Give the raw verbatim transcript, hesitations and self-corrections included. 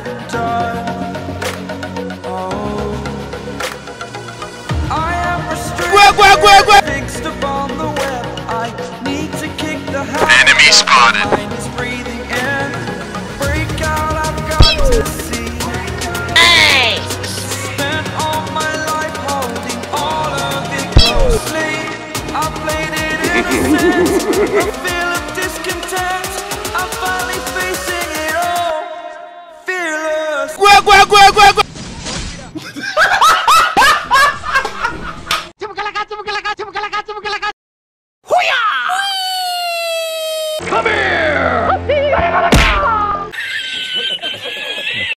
said and done. Oh, I am restricted, fixed upon the web. I need to kick the habit. Enemy spotted. My mind is breathing in. Break out, I've got to see. Hey! Spent all my life holding all of it closely. I played it innocent. I feel